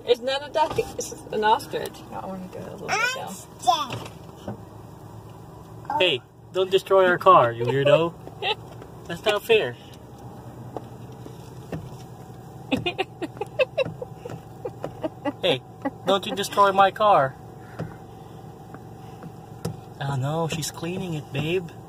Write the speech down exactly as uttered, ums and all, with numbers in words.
It's not a duck. It's an ostrich. I want to go a little bit down. Hey, don't destroy our car, you weirdo. That's not fair. Hey, don't you destroy my car. Oh no, she's cleaning it, babe.